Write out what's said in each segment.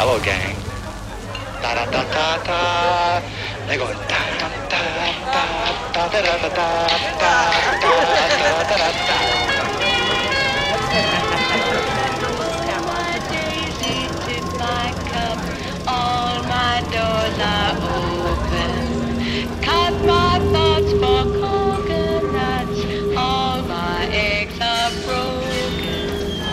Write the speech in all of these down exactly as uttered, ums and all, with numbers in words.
Hello, gang. Da da da da da. They're going da da da da da da da da da da da da da. Daisy tip my cup, all my doors are open. Cut my thoughts for coconuts, all my eggs are broken.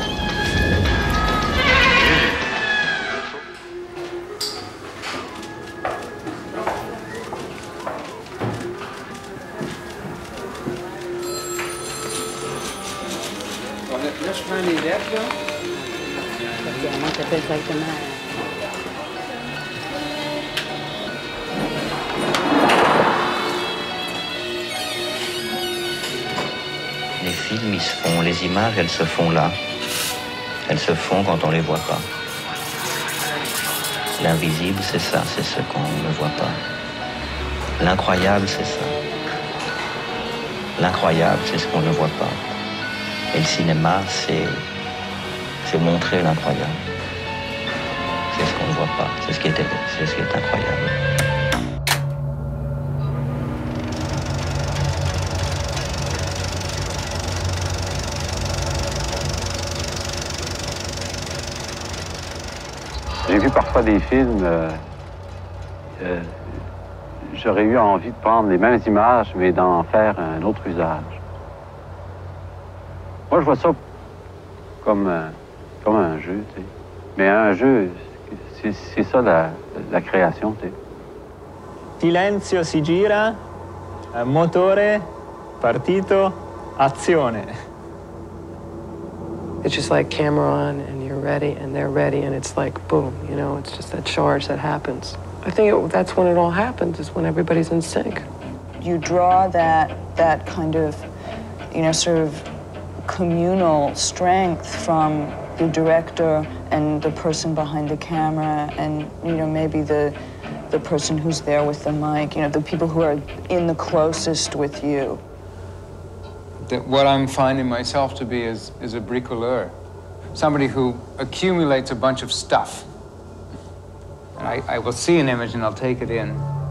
Là, je prends les lettres, là. Moi, ça fait exactement. Les films, ils se font, les images, elles se font là. Elles se font quand on les voit pas. L'invisible, c'est ça, c'est ce qu'on ne voit pas. L'incroyable, c'est ça. L'incroyable, c'est ce qu'on ne voit pas. Et le cinéma, c'est, c'est montrer l'incroyable. C'est ce qu'on ne voit pas, c'est ce qui est, c'est ce qui est incroyable. J'ai vu parfois des films, euh, euh, j'aurais eu envie de prendre les mêmes images, mais d'en faire un autre usage. Moi, je vois ça comme, euh, comme un jeu, tu sais. Mais un jeu, c'est, c'est ça la, la création, tu sais. Silenzio si gira, motore, partito, azione. It's just like camera on, and you're ready, and they're ready, and it's like, boom, you know, it's just that charge that happens. I think it, that's when it all happens, is when everybody's in sync. You draw that, that kind of, you know, sort of communal strength from the director and the person behind the camera and, you know, maybe the, the person who's there with the mic, you know, the people who are in the closest with you. That what I'm finding myself to be is, is a bricoleur, somebody who accumulates a bunch of stuff. And I, I will see an image and I'll take it in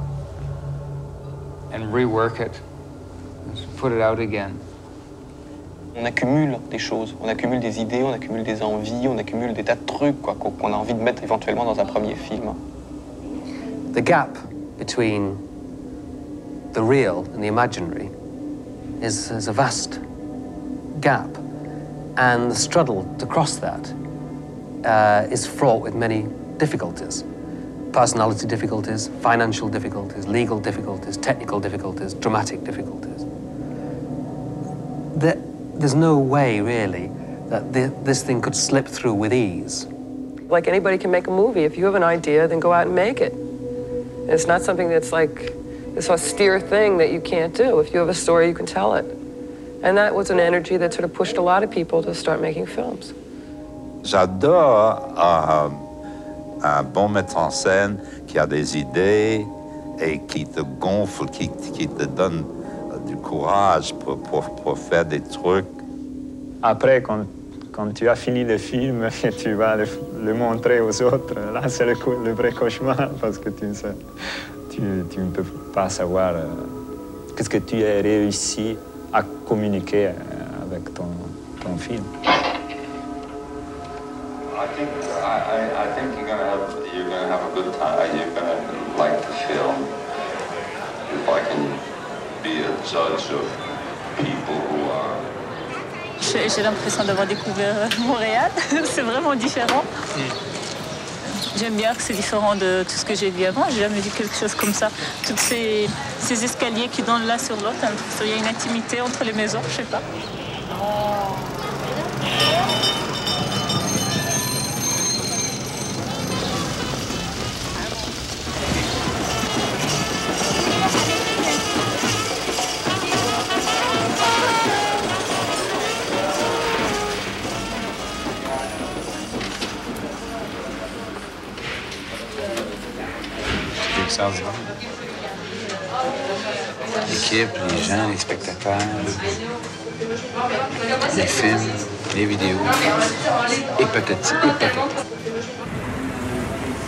and rework it, and put it out again. On accumule des choses, on accumule des idées, on accumule des envies, on accumule des tas de trucs quoi, qu'on a envie de mettre éventuellement dans un premier film. The gap between the real and the imaginary is, is a vast gap, and the struggle to cross that uh, is fraught with many difficulties. Personality difficulties, financial difficulties, legal difficulties, technical difficulties, dramatic difficulties. There, there's no way, really, that the, this thing could slip through with ease. Like anybody can make a movie. If you have an idea, then go out and make it. And it's not something that's like this austere thing that you can't do. If you have a story, you can tell it. And that was an energy that sort of pushed a lot of people to start making films. J'adore euh, un bon metteur en scène qui a des idées et qui te gonfle, qui, qui te donne du courage pour, pour, pour faire des trucs. Après, quand, quand tu as fini le film et tu vas le, le montrer aux autres, là, c'est le, le vrai cauchemar parce que tu ne, sais, tu, tu ne peux pas savoir euh, qu'est-ce que tu as réussi à communiquer euh, avec ton, ton film. I think I, I, I think you're gonna have you're gonna have a good time. You're gonna like the film. If I can be a judge of people who are. J'ai l'impression d'avoir découvert Montréal. C'est vraiment différent. J'aime bien que c'est différent de tout ce que j'ai vu avant. J'ai jamais vu quelque chose comme ça. Tous ces, ces escaliers qui donnent l'un sur l'autre. Il y a une intimité entre les maisons, je sais pas. L'équipe, les gens, les spectateurs, les films, les vidéos, et peut-être, et peut-être.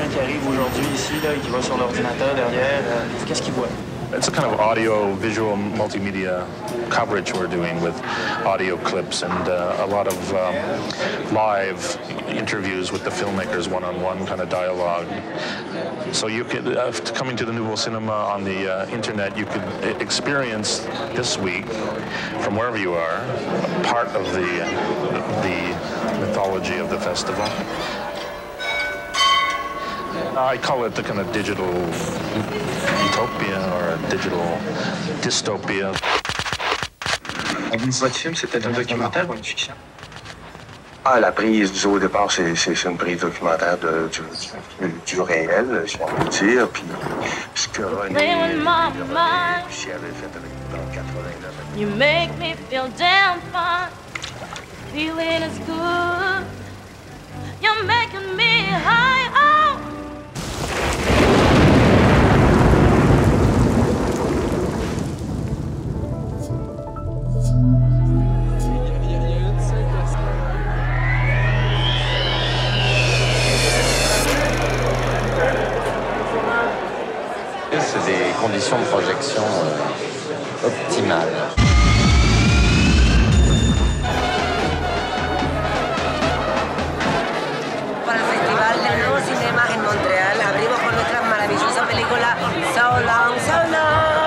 quelqu'un qui arrive aujourd'hui ici, là, et qui va sur l'ordinateur derrière, euh, qu'est-ce qu'il voit? It's a kind of audio-visual multimedia coverage we're doing with audio clips and uh, a lot of um, live interviews with the filmmakers, one-on-one kind of dialogue. So you could, uh, coming to the Nouveau Cinema on the uh, internet, you could experience this week, from wherever you are, part of the, the mythology of the festival. I call it the kind of digital utopia or a digital dystopia. Votre film, c'était un documentaire ou une fiction? Ah, la prise, disons, au départ, c'est une prise documentaire de, du, du réel, si on peut dire. Puis ce que René Lucie avait fait avec dans quatre-vingt-neuf. You make me feel damn fine. Feeling is good. You're making me high. Oh. C'est des conditions de projection euh, optimales. Para el Festival del Nuevo Cinema en Montreal, abrimos con nuestra maravillosa película So Long, So Long.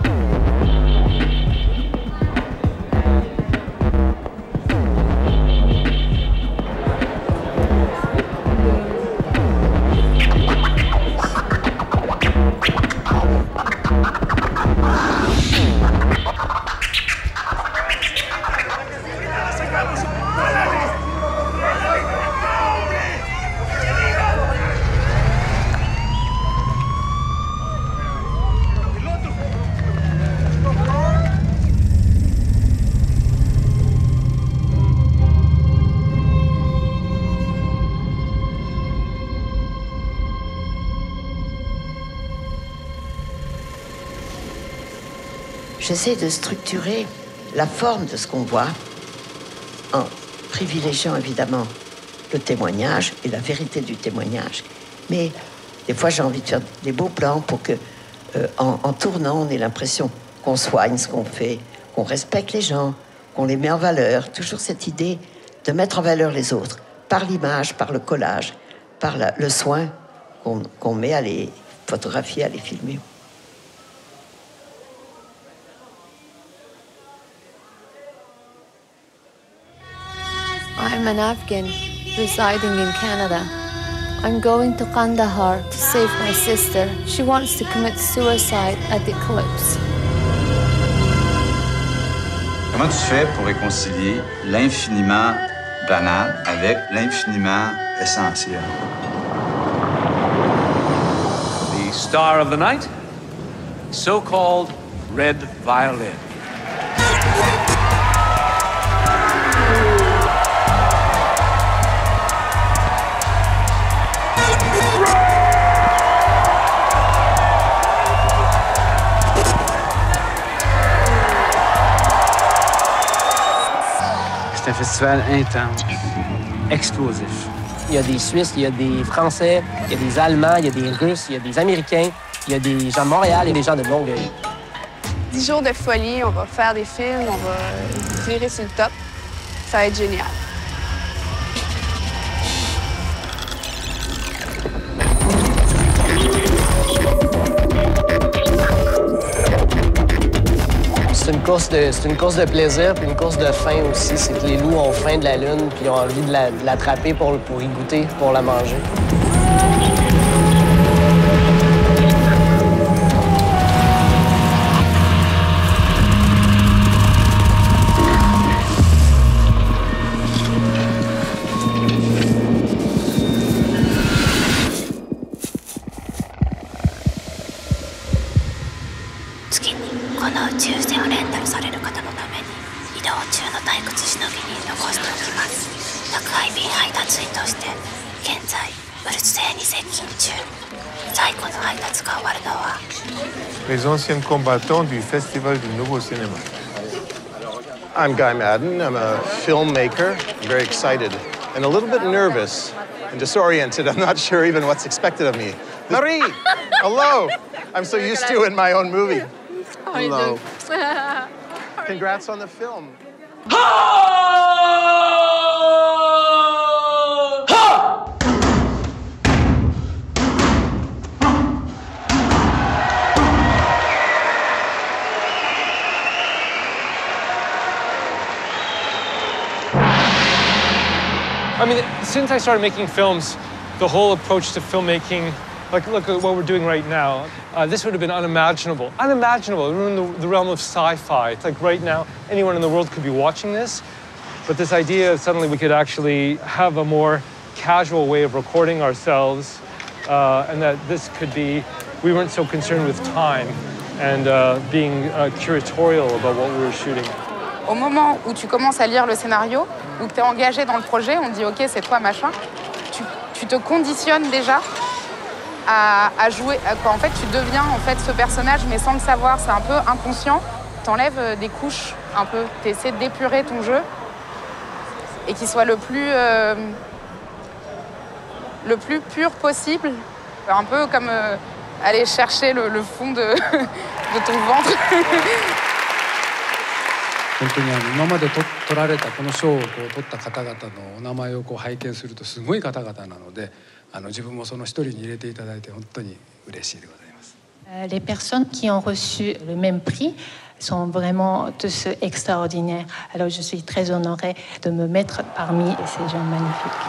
J'essaie de structurer la forme de ce qu'on voit en privilégiant évidemment le témoignage et la vérité du témoignage. Mais des fois, j'ai envie de faire des beaux plans pour que, euh, en, en tournant, on ait l'impression qu'on soigne ce qu'on fait, qu'on respecte les gens, qu'on les met en valeur. Toujours cette idée de mettre en valeur les autres par l'image, par le collage, par la, le soin qu'on qu'on met à les photographier, à les filmer. I'm an Afghan residing in Canada. I'm going to Kandahar to save my sister. She wants to commit suicide at the eclipse. Comment tu fais pour réconcilier l'infiniment banal avec l'infiniment essentiel? The star of the night, so-called red violin. C'est un festival intense, explosif. Il y a des Suisses, il y a des Français, il y a des Allemands, il y a des Russes, il y a des Américains, il y a des gens de Montréal et des gens de Longueuil. Dix jours de folie, on va faire des films, on va tirer sur le top. Ça va être génial. C'est une course de, c'est une course de plaisir puis une course de faim aussi. C'est que les loups ont faim de la lune puis ils ont envie de la, de l'attraper pour, pour y goûter, pour la manger. Les anciens combattants du Festival du Nouveau Cinéma. I'm Guy Madden. I'm a filmmaker. I'm very excited and a little bit nervous and disoriented. I'm not sure even what's expected of me. Marie, hello. I'm so used to you in my own movie. Hello. Congrats on the film. I mean, since I started making films, the whole approach to filmmaking, like look at what we're doing right now, uh, this would have been unimaginable. Unimaginable, we're in the, the realm of sci-fi. It's like right now, anyone in the world could be watching this, but this idea of suddenly we could actually have a more casual way of recording ourselves, uh, and that this could be, we weren't so concerned with time and uh, being uh, curatorial about what we were shooting. Au moment où tu commences à lire le scénario, où tu es engagé dans le projet, on te dit « Ok, c'est toi, machin », tu, tu te conditionnes déjà à, à jouer. À, en fait, tu deviens en fait, ce personnage, mais sans le savoir. C'est un peu inconscient. Tu enlèves des couches un peu. Tu essaies d'épurer ton jeu et qu'il soit le plus, euh, le plus pur possible. Un peu comme euh, aller chercher le, le fond de, de ton ventre. 本当にあの今までと取られたこの賞をこう取った方々のお名前をこう拝見するとすごい方々なので、あの自分もその一人に入れていただいて本当に嬉しいでございます。 Les personnes qui ont reçu le même prix sont vraiment tous extraordinaires. Alors je suis très honorée de me mettre parmi ces gens magnifiques.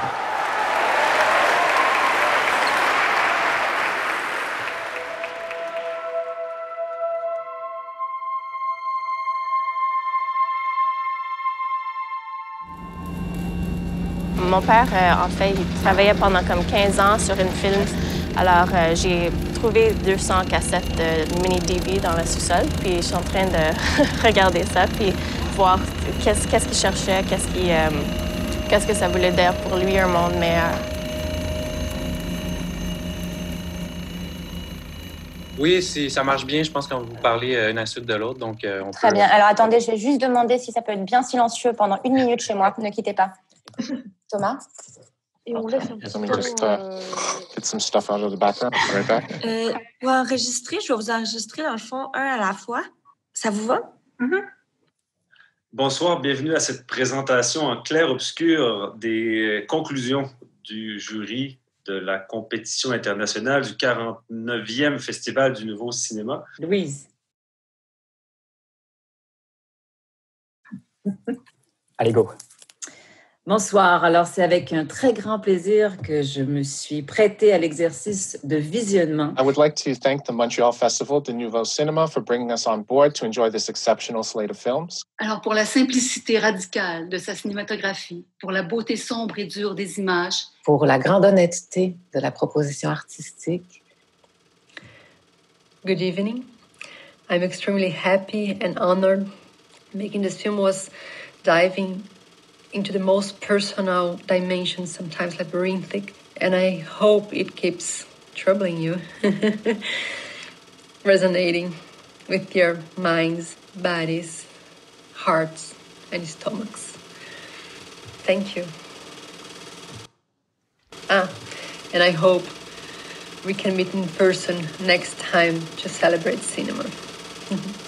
Mon père, euh, en fait, il travaillait pendant comme quinze ans sur une film. Alors, euh, j'ai trouvé deux cents cassettes de mini-D V dans le sous-sol. Puis, je suis en train de regarder ça, puis voir qu'est-ce qu'est-ce qu'il cherchait, qu'est-ce qui, euh, qu'est-ce que ça voulait dire pour lui, un monde meilleur. Oui, si ça marche bien, je pense qu'on va vous parler euh, une insulte de l'autre. Donc, euh, on Très peut... bien. Alors, attendez, je vais juste demander si ça peut être bien silencieux pendant une minute chez moi. Ne quittez pas. Thomas? Et on laisse un Let me just uh, get some stuff out of the background. Right back. Euh, pour enregistrer, je vais vous enregistrer dans le fond un à la fois. Ça vous va? Mm-hmm. Bonsoir, bienvenue à cette présentation en clair-obscur des conclusions du jury de la compétition internationale du quarante-neuvième Festival du Nouveau Cinéma. Louise. Allez, go. Bonsoir. Alors, c'est avec un très grand plaisir que je me suis prêtée à l'exercice de visionnement. I would like to thank the Montreal Festival de Nouveau Cinéma for bringing us on board to enjoy this exceptional slate of films. Alors, pour la simplicité radicale de sa cinématographie, pour la beauté sombre et dure des images, pour la grande honnêteté de la proposition artistique. Good evening. I'm extremely happy and honored. Making this film was diving into the most personal dimensions, sometimes labyrinthic, and I hope it keeps troubling you, resonating with your minds, bodies, hearts, and stomachs. Thank you. Ah, and I hope we can meet in person next time to celebrate cinema.